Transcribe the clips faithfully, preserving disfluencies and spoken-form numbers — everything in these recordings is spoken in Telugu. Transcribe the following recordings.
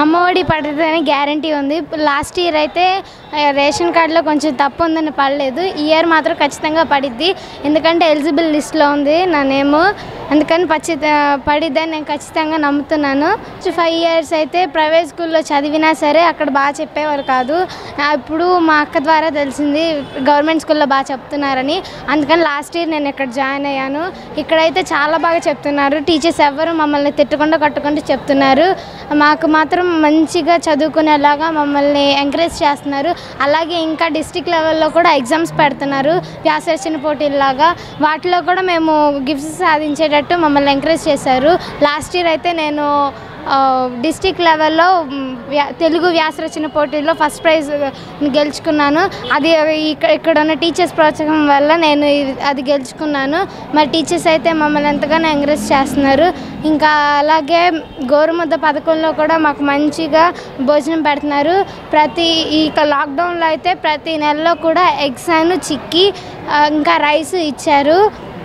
అమ్మఒడి పడుతుందని గ్యారంటీ ఉంది. లాస్ట్ ఇయర్ అయితే రేషన్ కార్డులో కొంచెం తప్పు ఉందని పడలేదు. ఈ ఇయర్ మాత్రం ఖచ్చితంగా పడిద్ది, ఎందుకంటే ఎలిజిబుల్ లిస్ట్లో ఉంది నా నేము. అందుకని పచ్చి పడిద్దని నేను ఖచ్చితంగా నమ్ముతున్నాను. ఫైవ్ ఇయర్స్ అయితే ప్రైవేట్ స్కూల్లో చదివినా సరే అక్కడ బాగా చెప్పేవారు కాదు. ఇప్పుడు మా అక్క ద్వారా తెలిసింది గవర్నమెంట్ స్కూల్లో బాగా చెప్తున్నారని. అందుకని లాస్ట్ ఇయర్ నేను ఇక్కడ జాయిన్ అయ్యాను. ఇక్కడైతే చాలా బాగా చెప్తున్నారు. టీచర్స్ ఎవరు మమ్మల్ని తిట్టకుండా కట్టుకుంటూ చెప్తున్నారు. మాకు మాత్రం మంచిగా చదువుకునేలాగా మమ్మల్ని ఎంకరేజ్ చేస్తున్నారు. అలాగే ఇంకా డిస్ట్రిక్ట్ లెవెల్లో కూడా ఎగ్జామ్స్ పెడుతున్నారు, వ్యాసరచన పోటీల్లాగా. వాటిలో కూడా మేము గిఫ్ట్స్ సాధించేటట్టు మమ్మల్ని ఎంకరేజ్ చేశారు. లాస్ట్ ఇయర్ అయితే నేను డిస్ట్రిక్ట్ లెవెల్లో తెలుగు వ్యాసరచన పోటీల్లో ఫస్ట్ ప్రైజ్ గెలుచుకున్నాను. అది ఇక్కడ ఇక్కడ ఉన్న టీచర్స్ ప్రోత్సాహం వల్ల నేను అది గెలుచుకున్నాను. మరి టీచర్స్ అయితే మమ్మల్ని ఎంతగానో ఎంకరేజ్ చేస్తున్నారు. ఇంకా అలాగే గోరుముద్ద పథకంలో కూడా మాకు మంచిగా భోజనం పెడుతున్నారు. ప్రతి ఈ లాక్డౌన్లో అయితే ప్రతి నెలలో కూడా ఎగ్స్ అండ్ చిక్కీ ఇంకా రైస్ ఇచ్చారు.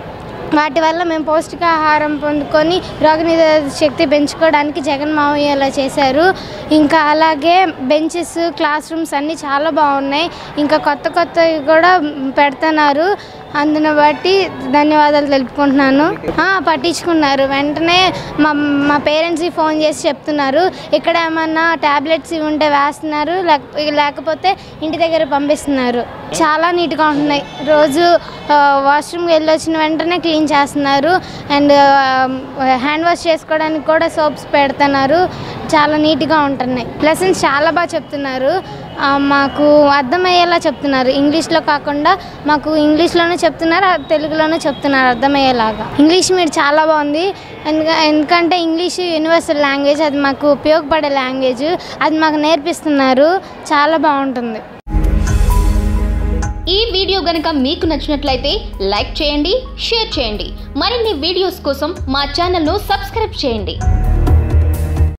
వాటి వల్ల మేము పౌష్టికాహారం పొందుకొని రోగనిరోధక శక్తి పెంచుకోవడానికి జగన్ మావయ్య అలా చేశారు. ఇంకా అలాగే బెంచెస్, క్లాస్ రూమ్స్ అన్నీ చాలా బాగున్నాయి. ఇంకా కొత్త కొత్తవి కూడా పెడుతున్నారు. అందుని బట్టి ధన్యవాదాలు తెలుపుకుంటున్నాను. పట్టించుకున్నారు. వెంటనే మా మా పేరెంట్స్కి ఫోన్ చేసి చెప్తున్నారు. ఇక్కడ ఏమన్నా ట్యాబ్లెట్స్ ఇవి ఉంటే వేస్తున్నారు, లేకపోతే ఇంటి దగ్గర పంపిస్తున్నారు. చాలా నీట్గా ఉంటున్నాయి. రోజు వాష్రూమ్కి వెళ్ళి వచ్చిన వెంటనే క్లీన్ చేస్తున్నారు. అండ్ హ్యాండ్ వాష్ చేసుకోవడానికి కూడా సోప్స్ పెడుతున్నారు. చాలా నీట్గా ఉంటున్నాయి. లెసన్స్ చాలా బాగా చెప్తున్నారు. మాకు అర్థమయ్యేలా చెప్తున్నారు. ఇంగ్లీష్లో కాకుండా మాకు ఇంగ్లీష్లోనే చెప్తున్నారు, తెలుగులోనే చెప్తున్నారు అర్థమయ్యేలాగా. ఇంగ్లీష్ మీడియం చాలా బాగుంది. ఎందుకంటే ఇంగ్లీష్ యూనివర్సల్ లాంగ్వేజ్, అది మాకు ఉపయోగపడే లాంగ్వేజ్. అది మాకు నేర్పిస్తున్నారు. చాలా బాగుంటుంది. ఈ వీడియో గనుక మీకు నచ్చినట్లయితే లైక్ చేయండి, షేర్ చేయండి. మరిన్ని వీడియోస్ కోసం మా ఛానల్ను సబ్స్క్రైబ్ చేయండి.